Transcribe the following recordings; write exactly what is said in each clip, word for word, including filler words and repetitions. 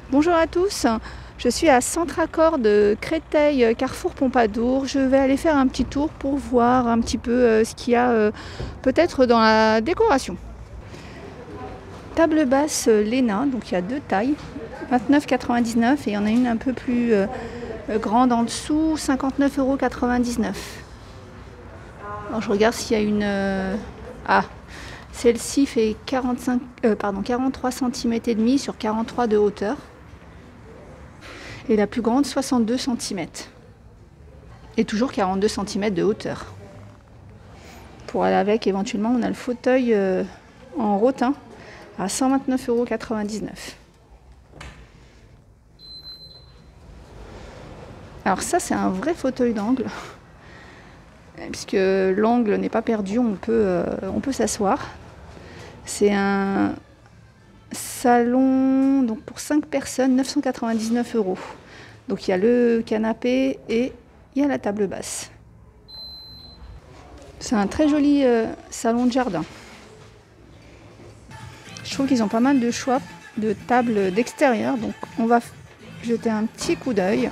Bonjour à tous, je suis à Centre-Accord de Créteil, Carrefour Pompadour. Je vais aller faire un petit tour pour voir un petit peu euh, ce qu'il y a euh, peut-être dans la décoration. Table basse euh, Léna, donc il y a deux tailles, vingt-neuf quatre-vingt-dix-neuf et il y en a une un peu plus euh, grande en dessous, cinquante-neuf euros quatre-vingt-dix-neuf. Alors je regarde s'il y a une... Euh... Ah, celle-ci fait quarante-cinq, euh, pardon, quarante-trois centimètres et demi sur quarante-trois de hauteur. Et la plus grande, soixante-deux centimètres. Et toujours quarante-deux centimètres de hauteur. Pour aller avec, éventuellement, on a le fauteuil euh, en rotin à cent vingt-neuf euros quatre-vingt-dix-neuf. Alors ça, c'est un vrai fauteuil d'angle. Puisque l'angle n'est pas perdu, on peut, euh, on peut s'asseoir. C'est un salon donc pour cinq personnes, neuf cent quatre-vingt-dix-neuf euros. Donc il y a le canapé et il y a la table basse. C'est un très joli euh, salon de jardin. Je trouve qu'ils ont pas mal de choix de tables d'extérieur. Donc on va jeter un petit coup d'œil.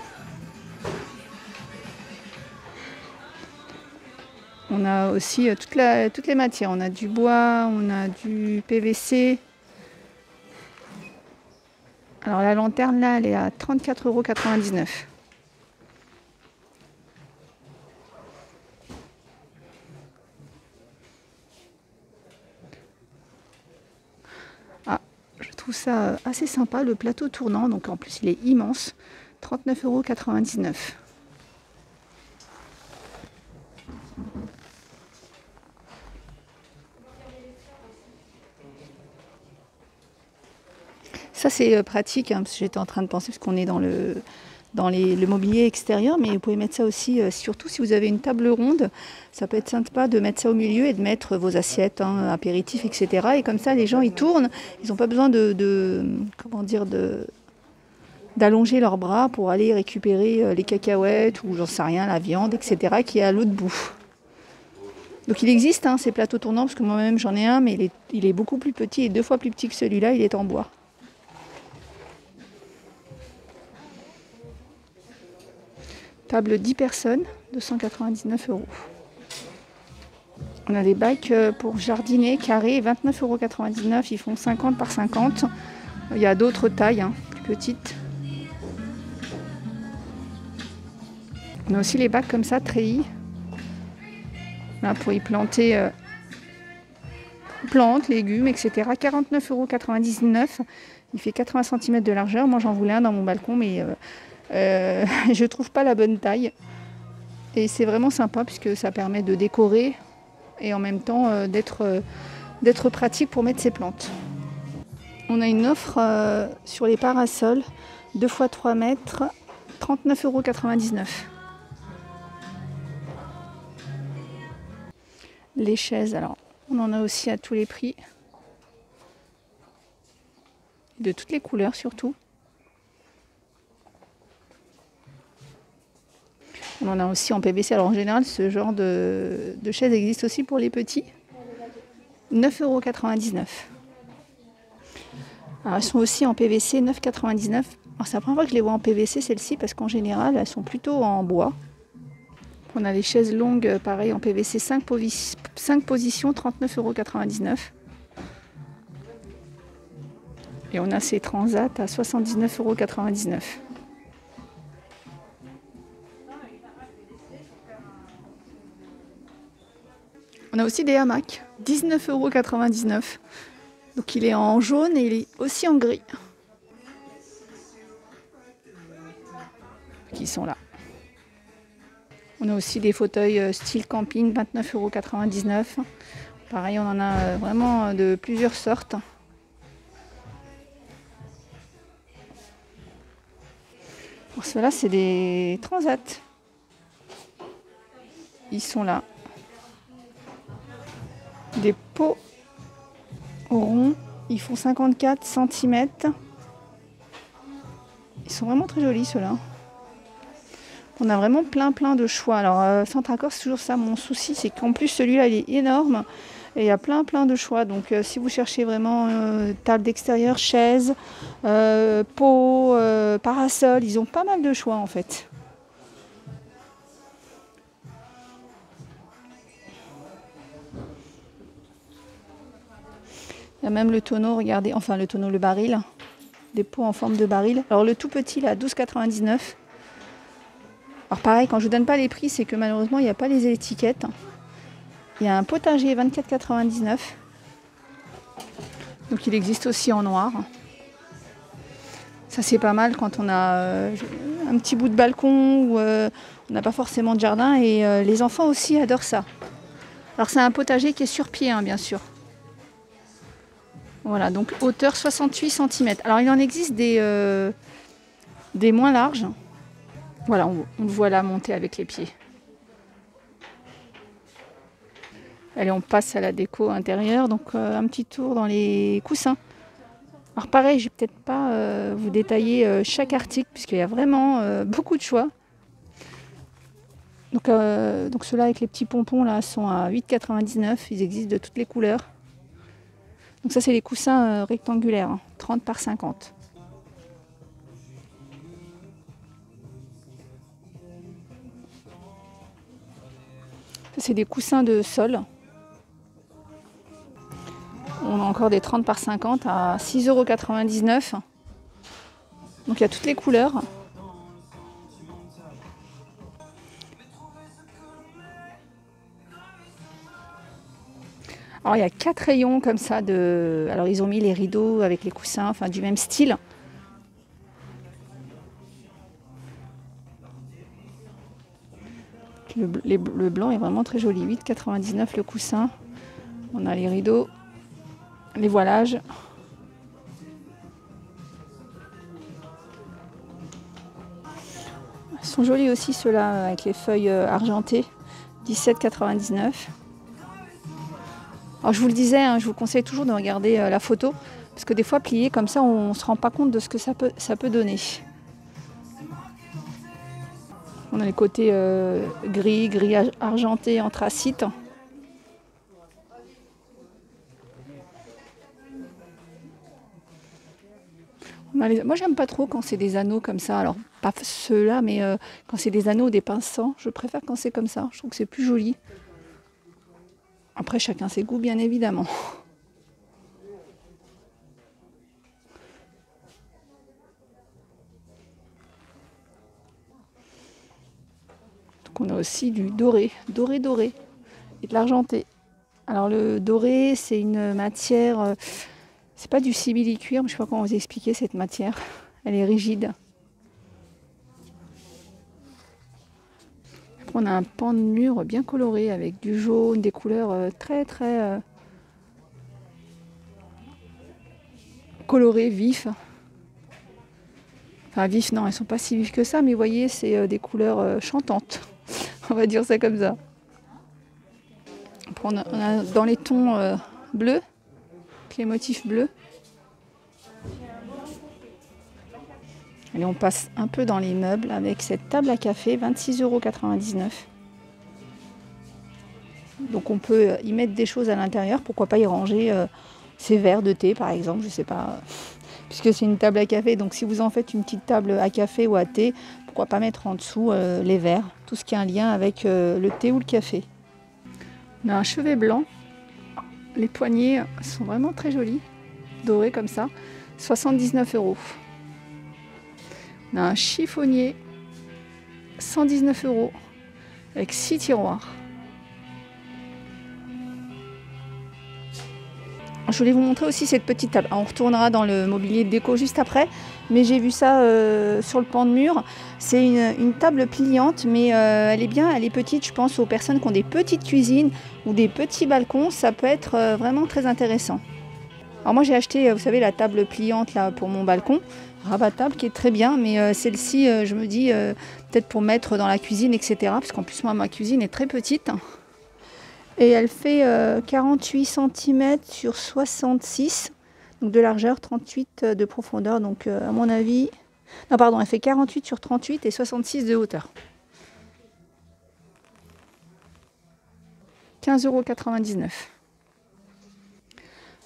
On a aussi euh, toute la, toutes les matières. On a du bois, on a du P V C. Alors la lanterne là, elle est à trente-quatre euros quatre-vingt-dix-neuf. Ah, je trouve ça assez sympa, le plateau tournant. Donc en plus il est immense, trente-neuf euros quatre-vingt-dix-neuf. Ça c'est pratique, hein, parce que j'étais en train de penser, parce qu'on est dans le, dans les, le mobilier extérieur, mais vous pouvez mettre ça aussi, euh, surtout si vous avez une table ronde, ça peut être sympa de mettre ça au milieu et de mettre vos assiettes, hein, apéritifs, et cetera. Et comme ça, les gens, ils tournent, ils n'ont pas besoin de, de comment dire, de, d'allonger leurs bras pour aller récupérer les cacahuètes ou j'en sais rien, la viande, et cetera qui est à l'autre bout. Donc il existe hein, ces plateaux tournants, parce que moi-même j'en ai un, mais il est, il est beaucoup plus petit et deux fois plus petit que celui-là, il est en bois. Table dix personnes, deux cent quatre-vingt-dix-neuf euros. On a des bacs pour jardiner carrés, vingt-neuf euros quatre-vingt-dix-neuf, ils font cinquante par cinquante. Il y a d'autres tailles, hein, plus petites. On a aussi les bacs comme ça, treillis. Là, pour y planter euh, plantes, légumes, et cetera. quarante-neuf euros quatre-vingt-dix-neuf. Il fait quatre-vingts centimètres de largeur. Moi, j'en voulais un dans mon balcon, mais euh, euh, je ne trouve pas la bonne taille. Et c'est vraiment sympa, puisque ça permet de décorer et en même temps euh, d'être, euh, d'être pratique pour mettre ses plantes. On a une offre euh, sur les parasols, deux fois trois mètres, trente-neuf euros quatre-vingt-dix-neuf. Les chaises, alors on en a aussi à tous les prix, de toutes les couleurs surtout. On en a aussi en P V C, alors en général ce genre de, de chaise existe aussi pour les petits, neuf euros quatre-vingt-dix-neuf. Alors elles sont aussi en P V C, neuf euros quatre-vingt-dix-neuf. Alors c'est la première fois que je les vois en P V C celles-ci, parce qu'en général elles sont plutôt en bois. On a les chaises longues, pareil, en P V C, cinq, posi- cinq positions, trente-neuf euros quatre-vingt-dix-neuf. Et on a ces transats à soixante-dix-neuf euros quatre-vingt-dix-neuf. On a aussi des hamacs, dix-neuf euros quatre-vingt-dix-neuf. Donc il est en jaune et il est aussi en gris. Qui sont là. On a aussi des fauteuils style camping, vingt-neuf euros quatre-vingt-dix-neuf. Pareil, on en a vraiment de plusieurs sortes. Pour ceux-là, c'est des transats. Ils sont là. Des pots ronds, ils font cinquante-quatre centimètres. Ils sont vraiment très jolis ceux-là. On a vraiment plein plein de choix. Alors euh, Centre-Accord, c'est toujours ça mon souci, c'est qu'en plus celui-là il est énorme Et il y a plein plein de choix. Donc euh, si vous cherchez vraiment euh, table d'extérieur, chaise, euh, pot, euh, parasol, ils ont pas mal de choix en fait. Il y a même le tonneau, regardez, enfin le tonneau, le baril, des pots en forme de baril. Alors le tout petit là, douze quatre-vingt-dix-neuf. Alors pareil, quand je vous donne pas les prix, c'est que malheureusement il n'y a pas les étiquettes. Il y a un potager vingt-quatre quatre-vingt-dix-neuf. Donc il existe aussi en noir. Ça c'est pas mal quand on a euh, un petit bout de balcon ou euh, on n'a pas forcément de jardin. Et euh, les enfants aussi adorent ça. Alors c'est un potager qui est sur pied, hein, bien sûr. Voilà, donc hauteur soixante-huit centimètres. Alors il en existe des, euh, des moins larges. Voilà, on, on le voit là monter avec les pieds. Allez, on passe à la déco intérieure. Donc euh, un petit tour dans les coussins. Alors pareil, je vais peut-être pas euh, vous détailler euh, chaque article puisqu'il y a vraiment euh, beaucoup de choix. Donc, euh, donc ceux-là avec les petits pompons là sont à huit quatre-vingt-dix-neuf. Ils existent de toutes les couleurs. Donc ça c'est les coussins euh, rectangulaires, hein, trente par cinquante. Ça c'est des coussins de sol. On a encore des trente par cinquante à six euros quatre-vingt-dix-neuf. Donc il y a toutes les couleurs. Alors il y a quatre rayons comme ça de. Alors ils ont mis les rideaux avec les coussins, enfin du même style. Le, les, le blanc est vraiment très joli. huit quatre-vingt-dix-neuf le coussin. On a les rideaux, les voilages. Ils sont jolis aussi ceux-là avec les feuilles argentées. dix-sept quatre-vingt-dix-neuf. Alors je vous le disais, hein, je vous conseille toujours de regarder euh, la photo, parce que des fois plié comme ça, on ne se rend pas compte de ce que ça peut, ça peut donner. On a les côtés euh, gris, gris argenté, anthracite. On a les... Moi j'aime pas trop quand c'est des anneaux comme ça, alors pas ceux-là, mais euh, quand c'est des anneaux ou des pinceaux, je préfère quand c'est comme ça, je trouve que c'est plus joli. Après, chacun ses goûts, bien évidemment. Donc on a aussi du doré, doré doré, et de l'argenté. Alors le doré, c'est une matière, euh, c'est pas du simili-cuir, mais je sais pas comment vous expliquer cette matière. Elle est rigide. Après, on a un pan de mur bien coloré avec du jaune, des couleurs euh, très très euh, colorées, vifs. Enfin vifs, non, elles sont pas si vives que ça, mais vous voyez, c'est euh, des couleurs euh, chantantes. On va dire ça comme ça. Après, on a, on a dans les tons euh, bleus, les motifs bleus. Allez, on passe un peu dans les meubles avec cette table à café, vingt-six euros quatre-vingt-dix-neuf. Donc on peut y mettre des choses à l'intérieur, pourquoi pas y ranger euh, ses verres de thé par exemple, je sais pas, puisque c'est une table à café, donc si vous en faites une petite table à café ou à thé, pourquoi pas mettre en dessous euh, les verres, tout ce qui a un lien avec euh, le thé ou le café. On a un chevet blanc, les poignées sont vraiment très jolies, dorées comme ça, soixante-dix-neuf euros. On a un chiffonnier, cent dix-neuf euros, avec six tiroirs. Je voulais vous montrer aussi cette petite table. Alors, on retournera dans le mobilier de déco juste après, mais j'ai vu ça euh, sur le pan de mur. C'est une, une table pliante, mais euh, elle est bien, elle est petite. Je pense aux personnes qui ont des petites cuisines ou des petits balcons, ça peut être euh, vraiment très intéressant. Alors moi j'ai acheté, vous savez, la table pliante là pour mon balcon, rabattable, qui est très bien, mais euh, celle-ci, euh, je me dis, euh, peut-être pour mettre dans la cuisine, et cetera. Parce qu'en plus, moi, ma cuisine est très petite. Et elle fait euh, quarante-huit centimètres sur soixante-six, donc de largeur, trente-huit de profondeur. Donc euh, à mon avis, non pardon, elle fait quarante-huit sur trente-huit et soixante-six de hauteur. quinze euros quatre-vingt-dix-neuf.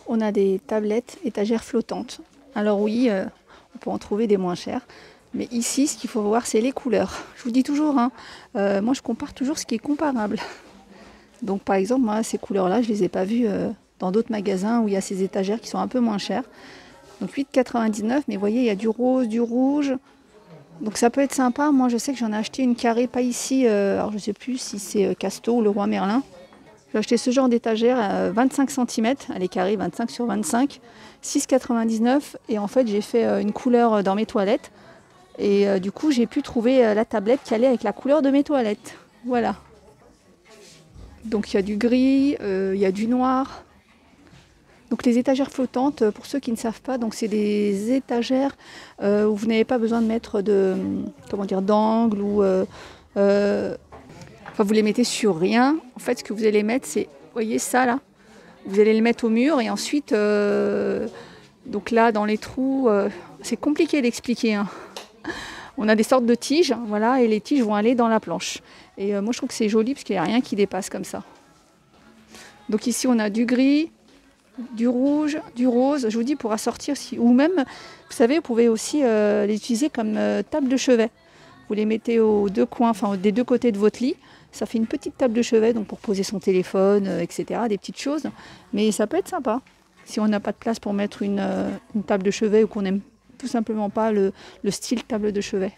On a des tablettes étagères flottantes. Alors oui, euh, on peut en trouver des moins chères. Mais ici, ce qu'il faut voir, c'est les couleurs. Je vous dis toujours, hein, euh, moi je compare toujours ce qui est comparable. Donc par exemple, moi, ces couleurs-là, je ne les ai pas vues euh, dans d'autres magasins où il y a ces étagères qui sont un peu moins chères. Donc huit quatre-vingt-dix-neuf, mais vous voyez, il y a du rose, du rouge. Donc ça peut être sympa. Moi, je sais que j'en ai acheté une carrée, pas ici. Euh, alors je ne sais plus si c'est euh, Casto ou le Roi Merlin. J'ai acheté ce genre d'étagère à vingt-cinq centimètres. Elle est carrée, vingt-cinq sur vingt-cinq. six quatre-vingt-dix-neuf. Et en fait, j'ai fait euh, une couleur dans mes toilettes. Et euh, du coup, j'ai pu trouver euh, la tablette qui allait avec la couleur de mes toilettes. Voilà. Donc il y a du gris, euh, il y a du noir. Donc les étagères flottantes, pour ceux qui ne savent pas, donc c'est des étagères euh, où vous n'avez pas besoin de mettre de, comment dire, d'angle ou euh, euh, enfin vous les mettez sur rien. En fait, ce que vous allez mettre, c'est, vous voyez ça là, vous allez le mettre au mur et ensuite, euh, donc là dans les trous, euh, c'est compliqué d'expliquer. Hein. On a des sortes de tiges, voilà, et les tiges vont aller dans la planche. Et euh, moi je trouve que c'est joli parce qu'il n'y a rien qui dépasse comme ça. Donc ici on a du gris, du rouge, du rose, je vous dis pour assortir, si, ou même, vous savez, vous pouvez aussi euh, les utiliser comme euh, table de chevet. Vous les mettez aux deux coins, enfin des deux côtés de votre lit, ça fait une petite table de chevet, donc pour poser son téléphone, euh, et cetera, des petites choses. Mais ça peut être sympa, si on n'a pas de place pour mettre une, euh, une table de chevet ou qu'on n'aime tout simplement pas le, le style table de chevet.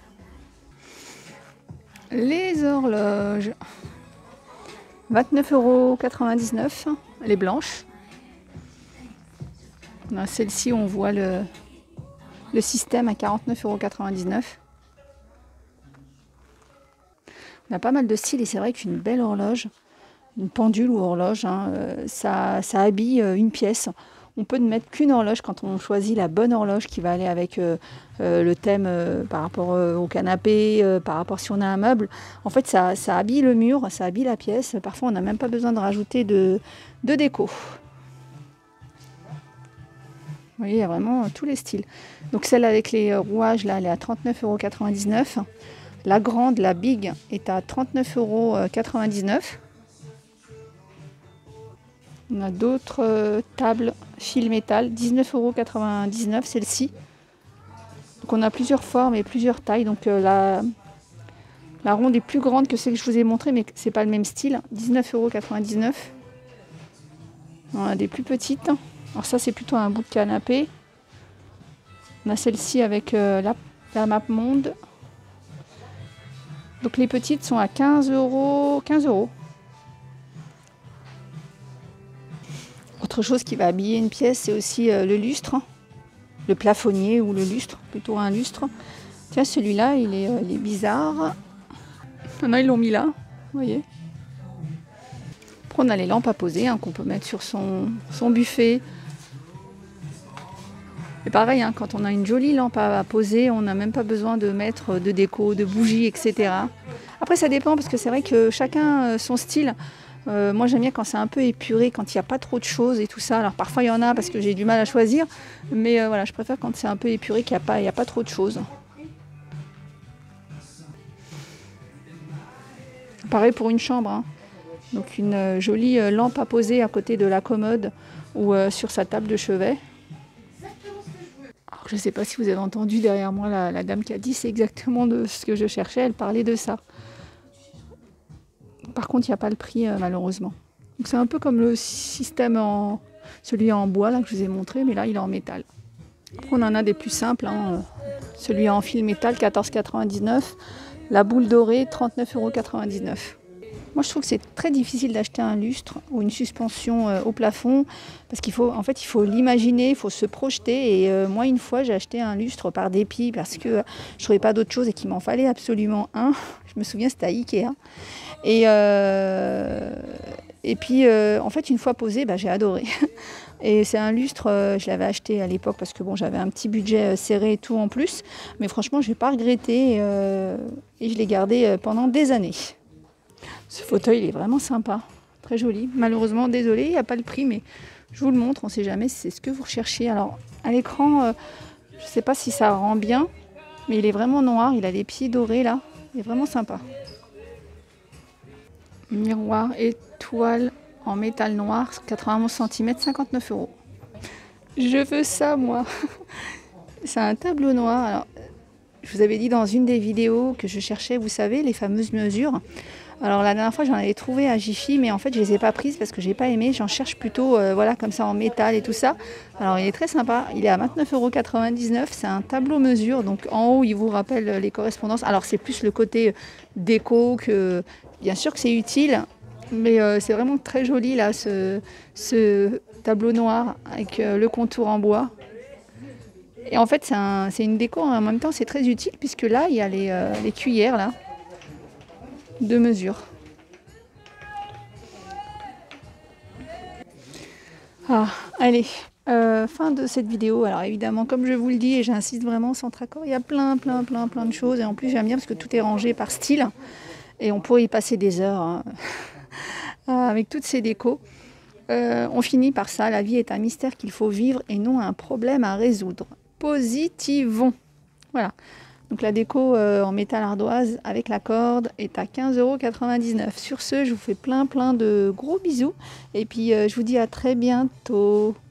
Les horloges, vingt-neuf euros quatre-vingt-dix-neuf, les blanches. Celle-ci, on voit le, le système à quarante-neuf euros quatre-vingt-dix-neuf. On a pas mal de styles et c'est vrai qu'une belle horloge, une pendule ou horloge, hein, euh, ça, ça habille euh, une pièce. On peut ne mettre qu'une horloge quand on choisit la bonne horloge qui va aller avec euh, euh, le thème euh, par rapport euh, au canapé, euh, par rapport si on a un meuble. En fait, ça, ça habille le mur, ça habille la pièce. Parfois, on n'a même pas besoin de rajouter de, de déco. Vous voyez, il y a vraiment tous les styles. Donc celle avec les rouages, là, elle est à trente-neuf euros quatre-vingt-dix-neuf. La grande, la big, est à trente-neuf euros quatre-vingt-dix-neuf. On a d'autres euh, tables fil métal, dix-neuf euros quatre-vingt-dix-neuf, celle-ci. Donc on a plusieurs formes et plusieurs tailles. Donc euh, la, la ronde est plus grande que celle que je vous ai montrée, mais c'est pas le même style. dix-neuf euros quatre-vingt-dix-neuf. On a des plus petites. Alors ça, c'est plutôt un bout de canapé. On a celle-ci avec euh, la, la map monde. Donc les petites sont à quinze euros. quinze euros. Autre chose qui va habiller une pièce, c'est aussi euh, le lustre. Le plafonnier ou le lustre, plutôt un lustre. Tiens, celui-là, il est, euh, il est bizarre. Maintenant, ils l'ont mis là, vous voyez. Après, on a les lampes à poser hein, qu'on peut mettre sur son, son buffet. Et pareil, hein, quand on a une jolie lampe à poser, on n'a même pas besoin de mettre de déco, de bougies, et cetera. Après, ça dépend parce que c'est vrai que chacun son style. Euh, moi, j'aime bien quand c'est un peu épuré, quand il n'y a pas trop de choses et tout ça. Alors parfois, il y en a parce que j'ai du mal à choisir. Mais euh, voilà, je préfère quand c'est un peu épuré, qu'il n'y a pas, il n'y a pas trop de choses. Pareil pour une chambre. Hein. Donc une euh, jolie euh, lampe à poser à côté de la commode ou euh, sur sa table de chevet. Alors, je ne sais pas si vous avez entendu derrière moi la, la dame qui a dit, c'est exactement de ce que je cherchais, elle parlait de ça. Par contre, il n'y a pas le prix euh, malheureusement. Donc c'est un peu comme le système en celui en bois là que je vous ai montré, mais là il est en métal. Après, on en a des plus simples, hein. Celui en fil métal, quatorze euros quatre-vingt-dix-neuf. La boule dorée, trente-neuf euros quatre-vingt-dix-neuf. Moi, je trouve que c'est très difficile d'acheter un lustre ou une suspension euh, au plafond parce qu'il faut, en fait, il faut l'imaginer, il faut se projeter. Et euh, moi, une fois, j'ai acheté un lustre par dépit parce que euh, je trouvais pas d'autre chose et qu'il m'en fallait absolument un. Je me souviens, c'était à Ikea. Et, euh, et puis, euh, en fait, une fois posé, bah, j'ai adoré. Et c'est un lustre, euh, je l'avais acheté à l'époque parce que bon, j'avais un petit budget euh, serré et tout en plus. Mais franchement, je n'ai pas regretté euh, et je l'ai gardé euh, pendant des années. Ce fauteuil, il est vraiment sympa, très joli. Malheureusement, désolé, il n'y a pas le prix, mais je vous le montre, on ne sait jamais si c'est ce que vous recherchez. Alors, à l'écran, euh, je ne sais pas si ça rend bien, mais il est vraiment noir, il a des pieds dorés là, il est vraiment sympa. Miroir étoile en métal noir, quatre-vingt-onze centimètres, cinquante-neuf euros. Je veux ça, moi. C'est un tableau noir. Alors, je vous avais dit dans une des vidéos que je cherchais, vous savez, les fameuses mesures. Alors la dernière fois, j'en avais trouvé à Jiffy, mais en fait, je les ai pas prises parce que j'ai pas aimé. J'en cherche plutôt, euh, voilà, comme ça en métal et tout ça. Alors il est très sympa. Il est à vingt-neuf euros quatre-vingt-dix-neuf. C'est un tableau mesure. Donc en haut, il vous rappelle les correspondances. Alors c'est plus le côté déco que, bien sûr que c'est utile, mais euh, c'est vraiment très joli là, ce, ce tableau noir avec euh, le contour en bois. Et en fait, c'est un, c'est une déco en même temps, c'est très utile puisque là, il y a les, euh, les cuillères là, de mesure. Ah, allez, euh, fin de cette vidéo. Alors évidemment, comme je vous le dis et j'insiste vraiment, Centracor, il y a plein, plein, plein, plein de choses. Et en plus, j'aime bien parce que tout est rangé par style. Et on pourrait y passer des heures hein, avec toutes ces décos. Euh, on finit par ça. La vie est un mystère qu'il faut vivre et non un problème à résoudre. Positivons. Voilà. Donc la déco euh, en métal ardoise avec la corde est à quinze euros quatre-vingt-dix-neuf. Sur ce, je vous fais plein plein de gros bisous et puis euh, je vous dis à très bientôt.